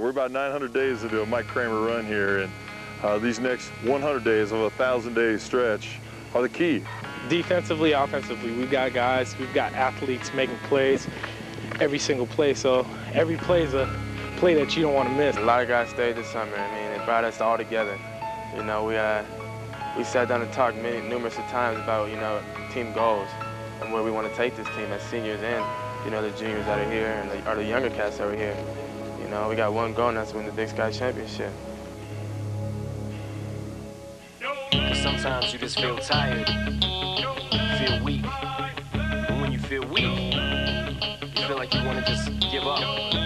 We're about 900 days into a Mike Kramer run here, and these next 100 days of a 1,000-day stretch are the key. Defensively, offensively, we've got guys, we've got athletes making plays every single play, so every play is a play that you don't want to miss. A lot of guys stayed this summer. I mean, it brought us all together. You know, we sat down and talked numerous times about, you know, team goals and where we want to take this team as seniors and, you know, the juniors that are here and the younger cats over here. You know, we got one goal, and that's to win the Big Sky Championship. Sometimes you just feel tired, feel weak. And when you feel weak, you feel like you want to just give up.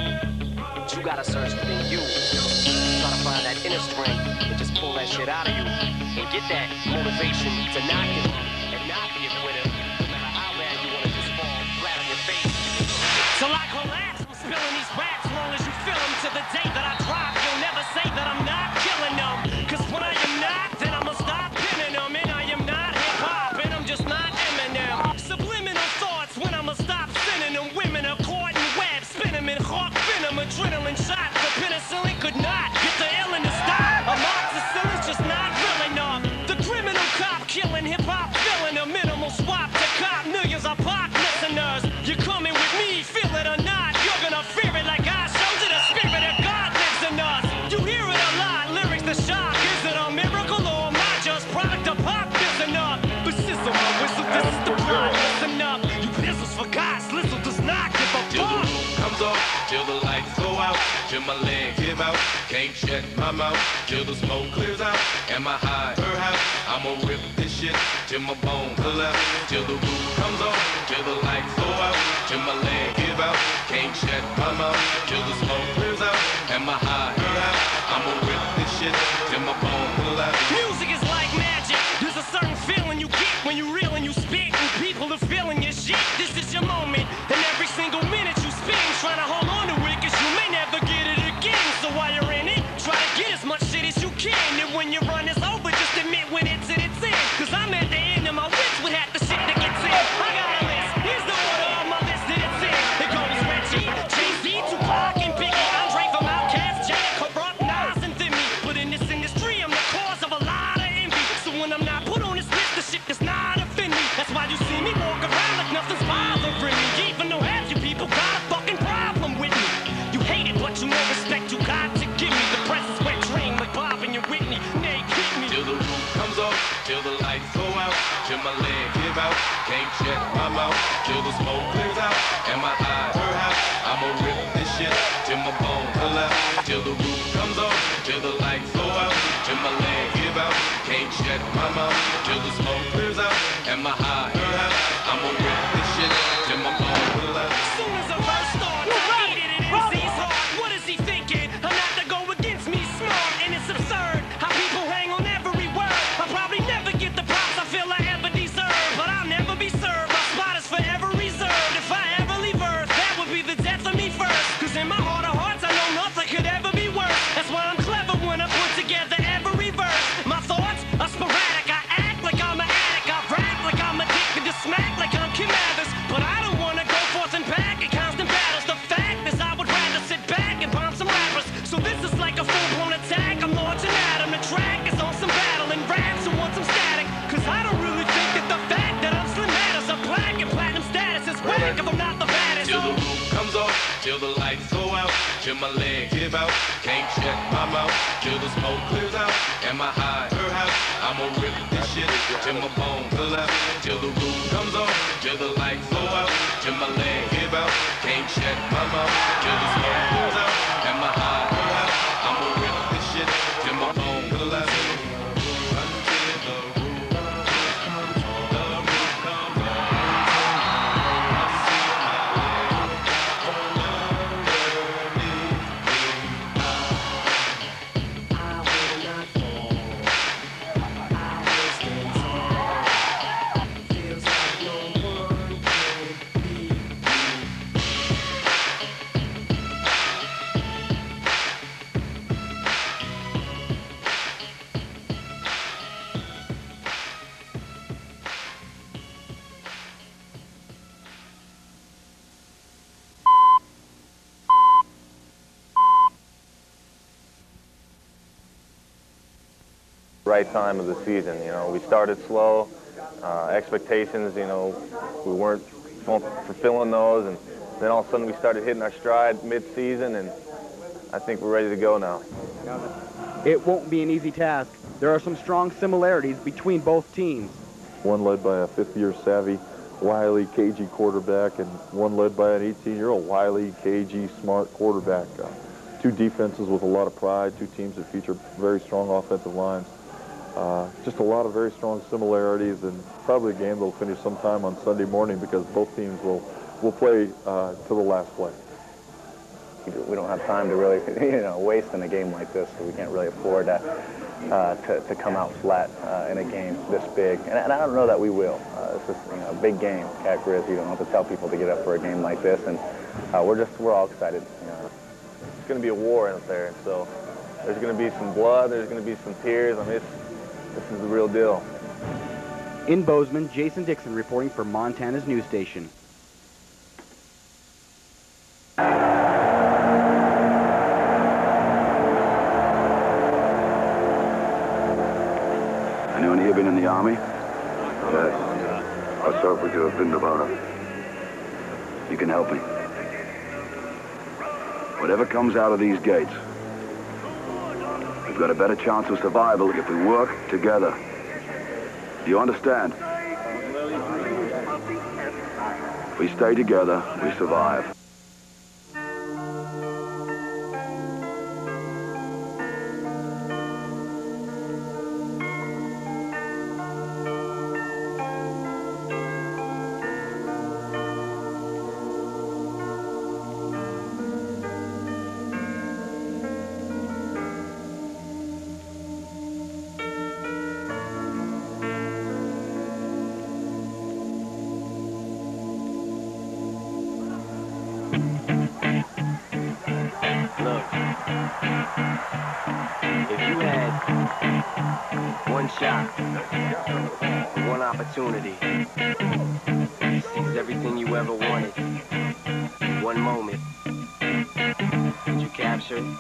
But you gotta search within you. Try to find that inner strength and just pull that shit out of you and get that motivation to not give up and not be a quitter, no matter how bad you want to just fall flat on your face. So I collapse from spilling these raps, long as you feel them to the day that I drop. You'll never say that I'm not killing them, cause when I am not, then I'ma stop pinning them. And I am not hip-hop, and I'm just not Eminem. Subliminal thoughts when I'ma stop sending them. Women are caught in webs, spin them in hawk venom, adrenaline shots. The penicillin could not get the illness to stop. Amoxicillin's just not real enough. The criminal cop killing hip-hop, filling a minimal swap to cop millions of pop listeners. You're coming with me, feel it or not. You're gonna fear it like I showed you. The spirit of God lives in us. You hear it a lot, lyrics the shock. Is it a miracle or am I just product of pop? Listen up, but sizzle my whistle, this is the plot. Listen up, you pistols for God's Lizzle does not give a Till the fuck. roof comes off, till the lights go out, till my legs give out, can't shut my mouth, till the smoke clears out, and my high her house, I'ma rip this shit till my bones collapse, till the roof comes off, till the lights go out, till my legs give out, can't shut my mouth, till the smoke clears out, and my high her house, I'ma rip this shit till my bones collapse. Music is like magic. There's a certain feeling you get when you reel and you spit, and people are feeling your shit. This is your moment, and every single minute you spend trying to hold on to it, cause you may never get it again. So while you're in it, try to get as much shit as you can. And when your run is over, just admit when it's at its end. Cause I'm at the end of my wits with half the shit that gets in. I got a list, here's the order of my list that it's in. It goes Reggie, Jay-Z, Tupac, and Biggie, Andre from Outkast, Jada, Corrupt, Nas, and Demi. But in this industry, I'm the cause of a lot of envy. So when I'm not put on this list, the shit does not offend me. That's why you see me walk around like nothing's bothering me. Even though half you people got a fucking problem with me. You hate it, but you know respect you got to give me. The press is wet dream like Bob and your Whitney. Nay, hit me. Till the roof comes off, till the lights go out, till my legs give out, can't shut my mouth, till the smoke clears out, and my eyes her house, I'ma rip this shit till my bones collapse, till the roof comes off, till the lights go out, till my legs give out, can't shut my mouth, till the smoke clears out, and my high her house, I'ma rip this shit till my bones collapse. Soon as a verse starts, I eat it in MC's heart. What is he thinking? I'm not to go against me, smart, and it's absurd how people hang on every word. I'll probably never get the props I feel I ever deserve, but I'll never be served. My spot is forever reserved. If I ever leave Earth, that would be the death of me first. Cause in my heart of hearts, I know nothing could ever be worse. That's why I'm clever when I put together every verse. My thoughts are sporadic. I act like I'm an addict. I rap like I'm addicted to smack like I'm Kim Mathers. But I don't wanna go forth and back in constant battles. The fact is I would rather sit back and bomb some rappers. So this is like a full-blown attack. I'm launching at 'em. The track is on some battle and raps who want some static. Cause I don't really think that the fact that I'm Slim matters. A black and platinum status is whack if I'm not the baddest. Till the roof comes off, till the lights go out, till my legs give out, can't shut my mouth, till the smoke clears out, and my high her house, I'ma rip this shit till my bones collapse, till the roof comes off, till the lights go out, till my legs give out, can't shut my mouth, till the smoke clears out, and my high her house, I'ma rip this shit till my bones collapse. right time of the season. You know, we started slow, expectations, you know, we weren't fulfilling those, and then all of a sudden we started hitting our stride mid-season, and I think we're ready to go now. It won't be an easy task. There are some strong similarities between both teams. One led by a fifth-year savvy, wily, cagey quarterback, and one led by an 18-year-old wily, cagey, smart quarterback. Two defenses with a lot of pride, two teams that feature very strong offensive lines. Just a lot of very strong similarities, and probably a game that'll finish sometime on Sunday morning because both teams will play to the last play. We don't have time to really, waste in a game like this, so we can't really afford to come out flat in a game this big. And I don't know that we will. It's just a big game, Cat Grizz. You don't have to tell people to get up for a game like this, and we're all excited. It's going to be a war out there, and so there's going to be some blood, there's going to be some tears. I mean, this is the real deal. In Bozeman, Jason Dixon reporting for Montana's news station. Anyone here been in the Army? Yes. I served with you at Vindavara. You can help me. Whatever comes out of these gates, we've got a better chance of survival if we work together. Do you understand? If we stay together, we survive. Look, if you had one shot, one opportunity, seize everything you ever wanted, one moment, did you capture it?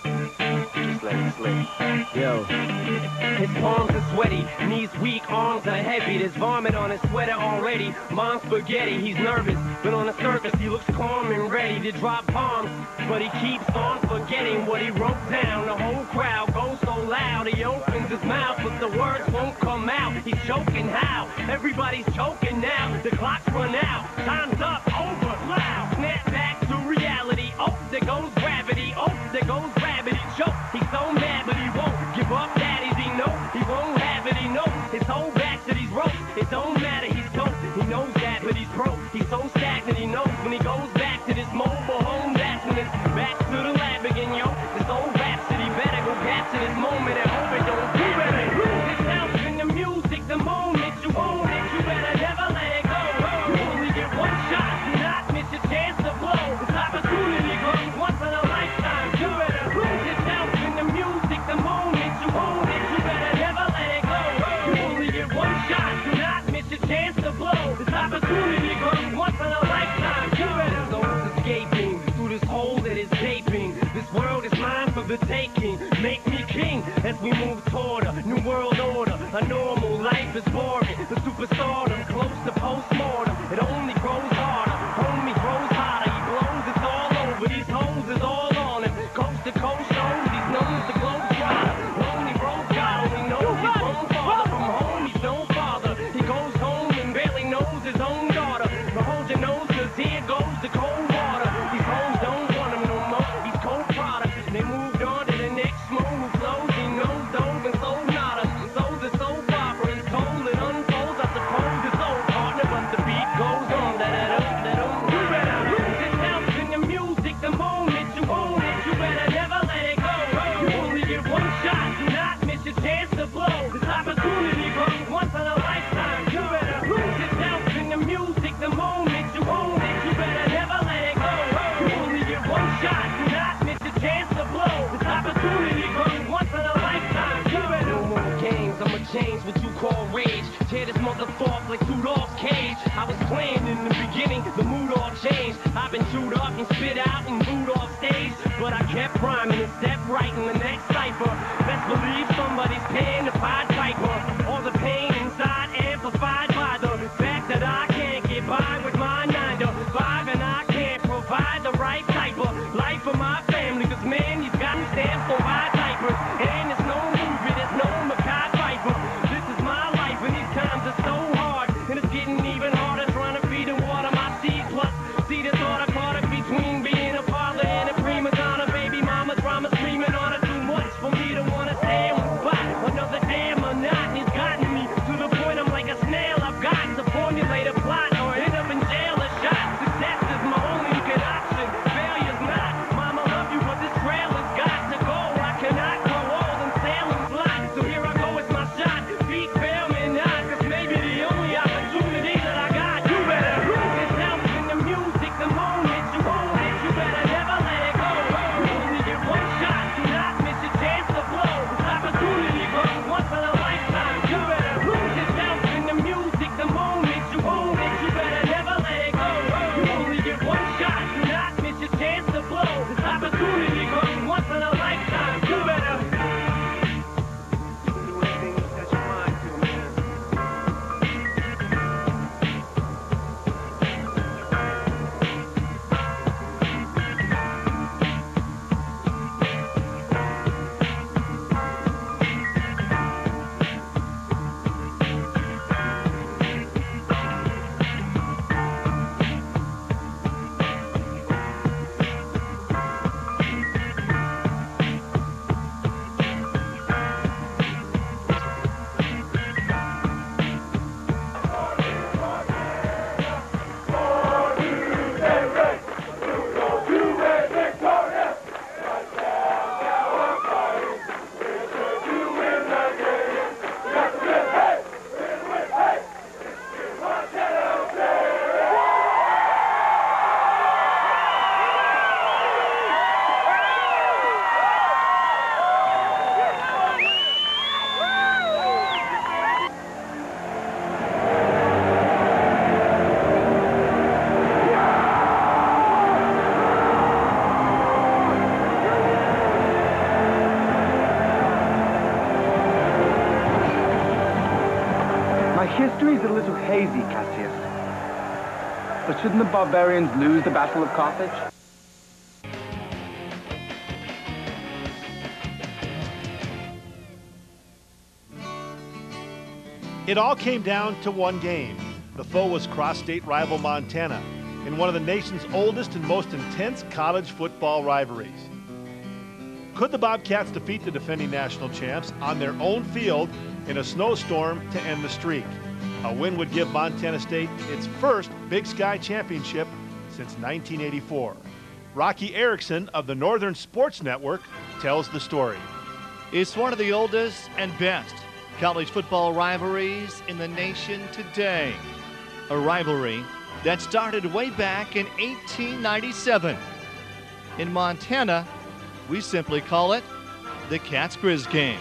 Just let it slip. Yo. His palms are sweaty, knees weak, arms are heavy. There's vomit on his sweater already. Mom's spaghetti, he's nervous, but on the surface he looks calm and ready to drop bombs. But he keeps on forgetting what he wrote down. The whole crowd goes so loud, he opens his mouth, but the words won't come out. He's choking how? Everybody's choking now. The clock's run out, time's up, over, loud. Snap back to reality. Oh, there goes gravity. Oh, there goes gravity. Choke. He's so mad, but he won't give up. Daddies, he knows he won't have it. He knows his whole back to these ropes. It don't matter, he's dope. He knows that, but he's broke. He's so stagnant, he knows when he goes back to this mobile home. That's when it's back to the lab again, yo. This old rhapsody better go capture this moment and hope it don't do better. Lose itself in the music, the moment you own it, you better never let it go. You only get one shot, do not miss your chance to blow. This opportunity comes once in a lifetime. You better lose yourself in the music, the moment you own it, you better never let it go. You only get one shot, do not miss your chance to blow. This opportunity comes once in a lifetime. You better know it's escaping through this hole that is gaping. This world is mine for the taking. Make me king as we move toward a new world order. A normal life is boring. The superstardom close to postmortem. It only grows harder. Homie grows hotter. He blows, it's all over. These hoes is all on him. Coast to coast shows. He's known as the globe trotter. Lonely road god. Only knows he's grown farther from home. He's no father. He goes home and barely knows his own daughter. But hold your nose, cause here goes the cold water. These hoes don't want him no more. He's cold product. They moved on to the next smooth flows. He knows dove and sold nada. So the soap opera is told. It unfolds. I suppose it's old partner, but the beat goes on. You better lose yourself in the music the moment you own it. You better never let it go. You only get one shot. Do not miss your chance to blow. This opportunity comes once in a lifetime. You better lose yourself in the music the moment you own it. You better never let it go. You only get one shot. Do not miss your chance to blow. This opportunity comes once in a lifetime. You better no more games. I'ma change what you call rage. Tear this motherfucker like Rudolph's cage. I was playing in the beginning, the mood all changed. I've been chewed up and spit out and booed off stage, but I kept rhyming and stepped right in the next cipher. Best believe somebody's paying the $5 memory's a little hazy, Cassius. But shouldn't the barbarians lose the Battle of Carthage? It all came down to one game. The foe was cross-state rival Montana in one of the nation's oldest and most intense college football rivalries. Could the Bobcats defeat the defending national champs on their own field in a snowstorm to end the streak? A win would give Montana State its first Big Sky championship since 1984. Rocky Erickson of the Northern Sports Network tells the story. It's one of the oldest and best college football rivalries in the nation today. A rivalry that started way back in 1897. In Montana, we simply call it the Cats-Grizz game.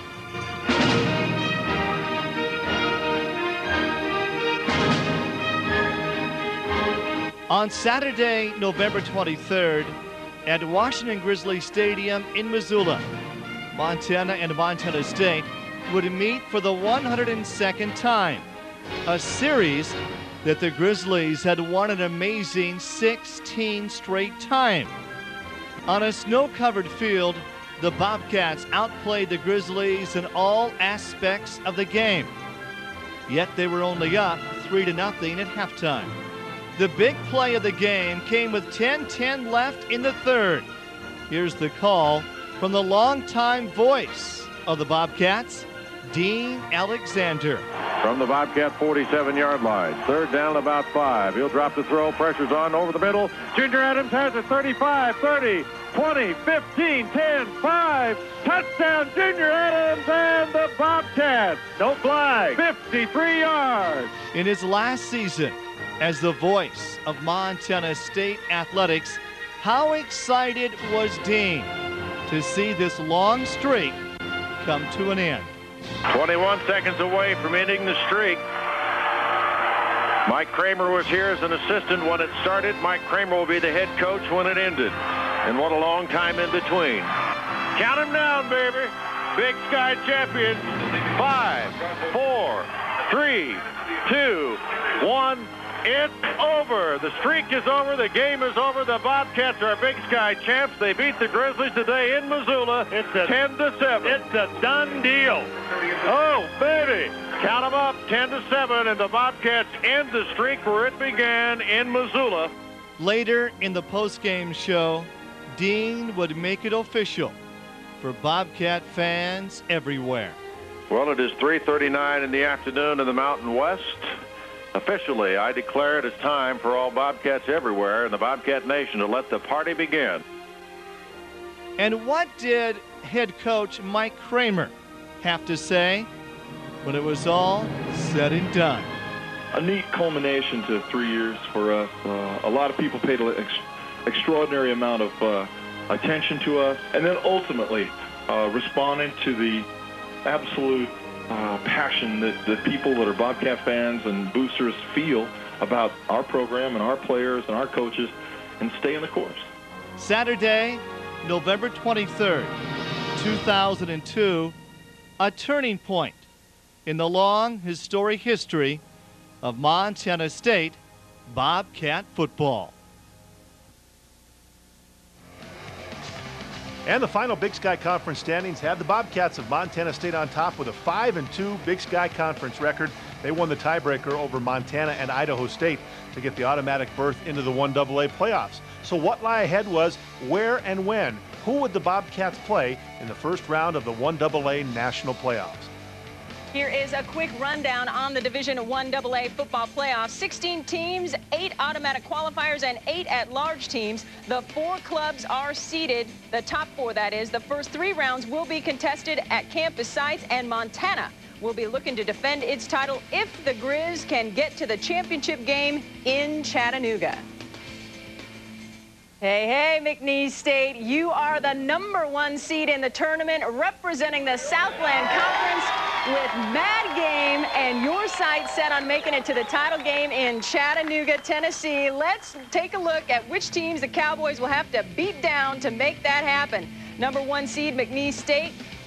On Saturday, November 23rd, at Washington Grizzly Stadium in Missoula, Montana and Montana State would meet for the 102nd time, a series that the Grizzlies had won an amazing 16 straight time. On a snow-covered field, the Bobcats outplayed the Grizzlies in all aspects of the game. Yet they were only up 3-0 at halftime. The big play of the game came with 10:10 left in the third. Here's the call from the longtime voice of the Bobcats, Dean Alexander. From the Bobcat 47-yard line, third down about 5. He'll drop the throw, pressure's on over the middle. Junior Adams has it, 35, 30, 20, 15, 10, 5. Touchdown, Junior Adams and the Bobcats. No flag, 53 yards. In his last season as the voice of Montana State Athletics, how excited was Dean to see this long streak come to an end? 21 seconds away from ending the streak. Mike Kramer was here as an assistant when it started. Mike Kramer will be the head coach when it ended. And what a long time in between. Count them down, baby. Big Sky champions. 5, 4, 3, 2, 1. It's over. The streak is over. The game is over. The Bobcats are Big Sky champs. They beat the Grizzlies today in Missoula. It's 10-7. It's a done deal. Oh, baby. Count them up, 10-7, and the Bobcats end the streak where it began in Missoula. Later in the postgame show, Dean would make it official for Bobcat fans everywhere. Well, it is 3:39 in the afternoon in the Mountain West. Officially, I declare it is time for all Bobcats everywhere in the Bobcat Nation to let the party begin. And what did head coach Mike Kramer have to say when it was all said and done? A neat culmination to 3 years for us. A lot of people paid an extraordinary amount of attention to us, and then ultimately responding to the absolute passion that people that are Bobcat fans and boosters feel about our program and our players and our coaches, and staying the course. Saturday, November 23rd, 2002, a turning point in the long historic history of Montana State Bobcat football. And the final Big Sky Conference standings had the Bobcats of Montana State on top with a 5-2 Big Sky Conference record. They won the tiebreaker over Montana and Idaho State to get the automatic berth into the 1AA playoffs. So what lay ahead was where and when. Who would the Bobcats play in the first round of the 1AA national playoffs? Here is a quick rundown on the Division 1AA football playoffs. 16 teams, 8 automatic qualifiers, and 8 at-large teams. The 4 clubs are seeded, the top 4 that is. The first 3 rounds will be contested at campus sites, and Montana will be looking to defend its title if the Grizz can get to the championship game in Chattanooga. Hey, McNeese State, you are the #1 seed in the tournament, representing the Southland Conference with mad game and your sights set on making it to the title game in Chattanooga, Tennessee. Let's take a look at which teams the Cowboys will have to beat down to make that happen. #1 seed McNeese State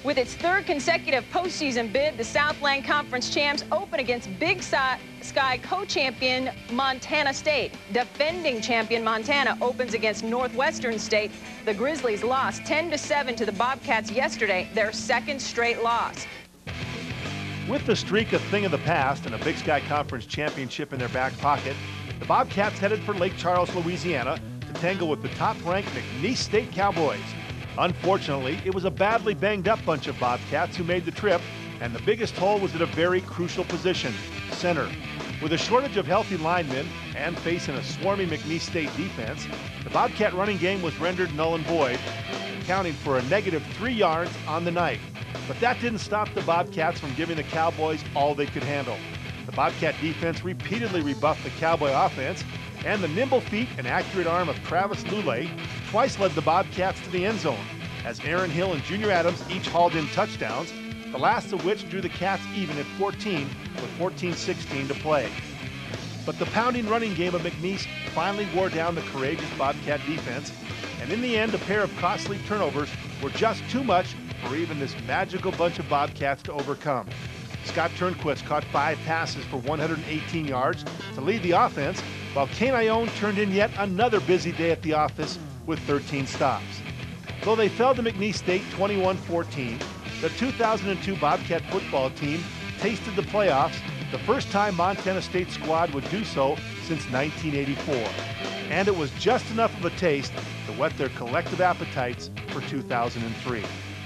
With its third consecutive postseason bid, the Southland Conference champs open against Big Sky co-champion Montana State. Defending champion Montana opens against Northwestern State. The Grizzlies lost 10-7 to the Bobcats yesterday, their second straight loss. With the streak a thing of the past and a Big Sky Conference championship in their back pocket, the Bobcats headed for Lake Charles, Louisiana to tangle with the top-ranked McNeese State Cowboys. Unfortunately, it was a badly banged-up bunch of Bobcats who made the trip, and the biggest hole was at a very crucial position, center. With a shortage of healthy linemen and facing a swarmy McNeese State defense, the Bobcat running game was rendered null and void, accounting for a -3 yards on the night. But that didn't stop the Bobcats from giving the Cowboys all they could handle. The Bobcat defense repeatedly rebuffed the Cowboy offense, and the nimble feet and accurate arm of Travis Lulay twice led the Bobcats to the end zone, as Aaron Hill and Junior Adams each hauled in touchdowns, the last of which drew the Cats even at 14 with 14:16 to play. But the pounding running game of McNeese finally wore down the courageous Bobcat defense, and in the end, a pair of costly turnovers were just too much for even this magical bunch of Bobcats to overcome. Scott Turnquist caught 5 passes for 118 yards to lead the offense, while Kane Ione turned in yet another busy day at the office with 13 stops. Though they fell to McNeese State 21-14, the 2002 Bobcat football team tasted the playoffs, the first time Montana State squad would do so since 1984. And it was just enough of a taste to whet their collective appetites for 2003.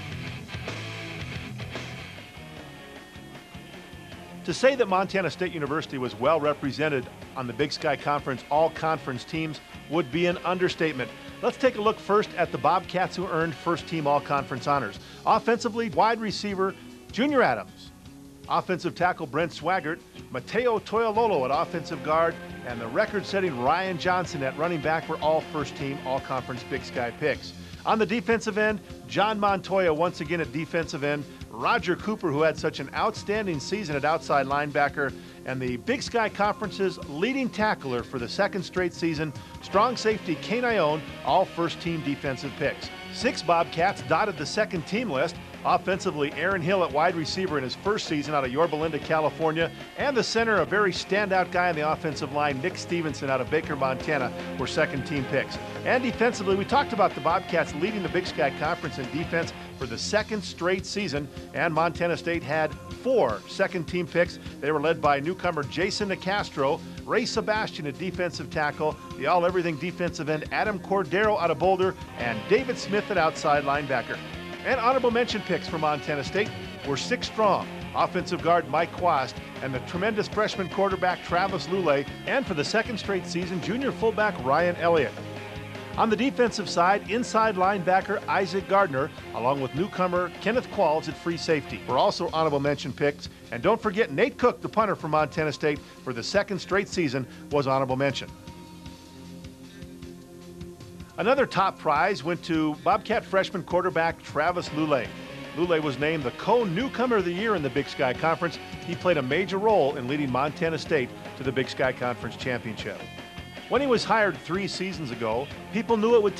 To say that Montana State University was well represented on the Big Sky Conference all-conference teams would be an understatement. Let's take a look first at the Bobcats who earned first-team all-conference honors. Offensively, wide receiver Junior Adams, offensive tackle Brent Swaggart, Mateo Toyololo at offensive guard, and the record-setting Ryan Johnson at running back were all first-team all-conference Big Sky picks. On the defensive end, John Montoya once again at defensive end, Roger Cooper, who had such an outstanding season at outside linebacker, and the Big Sky Conference's leading tackler for the second straight season, strong safety Kane Ione, all first-team defensive picks. 6 Bobcats dotted the second team list. Offensively, Aaron Hill at wide receiver in his first season out of Yorba Linda, California, and the center, a very standout guy on the offensive line, Nick Stevenson out of Baker, Montana, were second-team picks. And defensively, we talked about the Bobcats leading the Big Sky Conference in defense for the second straight season, and Montana State had 4 second-team picks. They were led by newcomer Jason Nicastro, Ray Sebastian at defensive tackle, the all-everything defensive end Adam Cordero out of Boulder, and David Smith at outside linebacker. And honorable mention picks for Montana State were 6 strong. Offensive guard Mike Quast and the tremendous freshman quarterback Travis Lulay, and for the second straight season, junior fullback Ryan Elliott. On the defensive side, inside linebacker Isaac Gardner, along with newcomer Kenneth Qualls at free safety, were also honorable mention picks. And don't forget, Nate Cook, the punter for Montana State for the second straight season, was honorable mention. Another top prize went to Bobcat freshman quarterback Travis Lulay. Lulay was named the co-newcomer of the year in the Big Sky Conference. He played a major role in leading Montana State to the Big Sky Conference championship. When he was hired 3 seasons ago, people knew it would